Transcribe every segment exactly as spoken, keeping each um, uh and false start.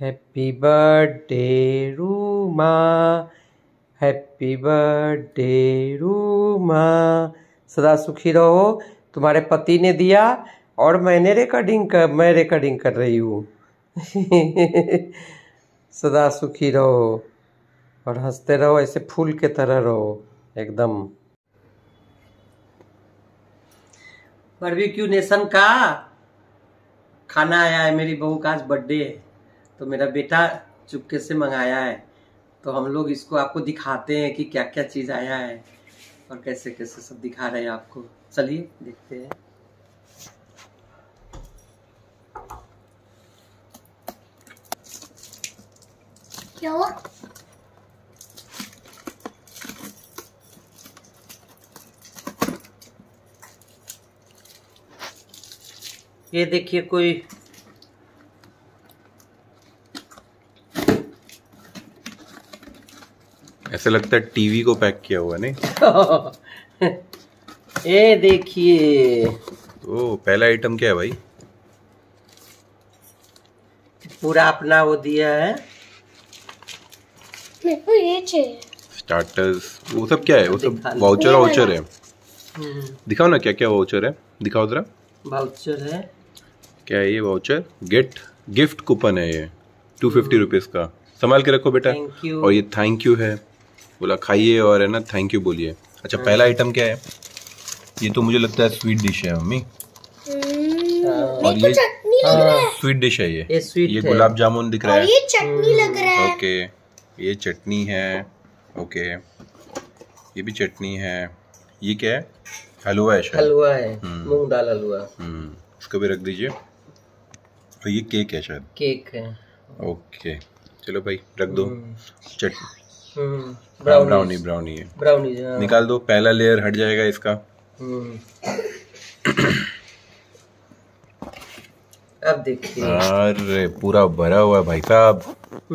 Happy birthday Ruma, happy birthday Ruma, सदा सुखी रहो। तुम्हारे पति ने दिया और मैंने रिकॉर्डिंग कर मैं रिकॉर्डिंग कर रही हूँ। सदा सुखी रहो और हंसते रहो, ऐसे फूल के तरह रहो एकदम। बारबेक्यू नेशन का खाना आया है। मेरी बहू का आज बर्थडे है तो मेरा बेटा चुपके से मंगाया है, तो हम लोग इसको आपको दिखाते हैं कि क्या क्या चीज़ आया है और कैसे कैसे सब दिखा रहे हैं आपको। चलिए देखते हैं। क्या हुआ? ये देखिए कोई ऐसा लगता है टीवी को पैक किया हुआ नहीं। ये देखिए ओ पहला आइटम क्या है भाई? पूरा अपना वो दिया है। मेरे को ये चाहिए। स्टार्टर्स वो सब क्या है? वो सब वाउचर वाउचर है। दिखाओ ना क्या क्या वाउचर है, दिखाओ जरा। वाउचर है। क्या है ये वाउचर? गेट गिफ्ट कूपन है ये टू फिफ्टी रुपीज का। संभाल के रखो बेटा। और ये थैंक यू है, बोला खाइए और है ना थैंक यू बोलिए। अच्छा पहला आइटम क्या है? ये तो मुझे लगता है स्वीट डिश है मम्मी। और ये चटनी लग रहा है। स्वीट डिश है ये। ये स्वीट ये गुलाब जामुन दिख रहा है। और ये चटनी लग रहा है। ओके ये चटनी है। ओके ये भी चटनी है। ये क्या है? हलवा है शायद। हलवा है, मूंग दाल हलवा। हम्म इसको भी रख दीजिए। और ये केक है शायद। केक है। ओके चलो भाई रख दो। चटनी ब्राउनी ब्राउनी है। ब्राउनी निकाल दो, पहला लेयर हट जाएगा इसका। अब देखिए। अरे पूरा भरा हुआ है भाई साहब।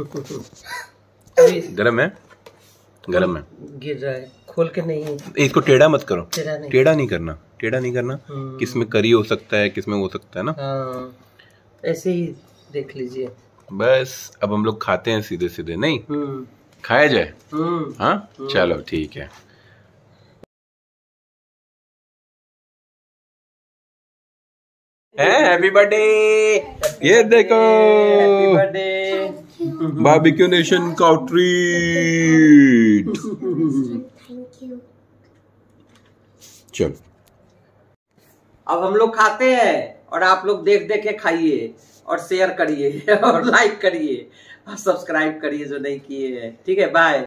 गरम है, गरम है। गिर रहा है, खोल के नहीं। इसको टेढ़ा मत करो। टेढ़ा नहीं, टेढ़ा नहीं करना, टेढ़ा नहीं करना। किसमें करी हो सकता है, किसमें हो सकता है ना। हाँ ऐसे ही देख लीजिए। बस अब हम लोग खाते हैं सीधे सीधे, नहीं खाया जाए। हाँ चलो ठीक है। Happy birthday. ये देखो हैप्पी बर्थडे बारबेक्यू नेशन का ट्रीट। Thank you. चलो अब हम लोग खाते हैं और आप लोग देख देख के खाइए और शेयर करिए और लाइक करिए और सब्सक्राइब करिए जो नहीं किए हैं। ठीक है, बाय।